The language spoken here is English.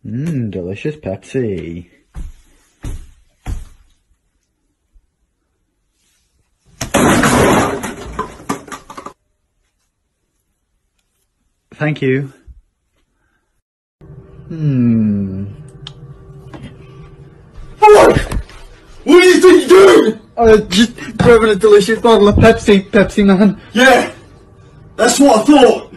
Delicious Pepsi. Thank you. Hello! What do you think you're doing? Just grabbing a delicious bottle of Pepsi, man. Yeah, that's what I thought.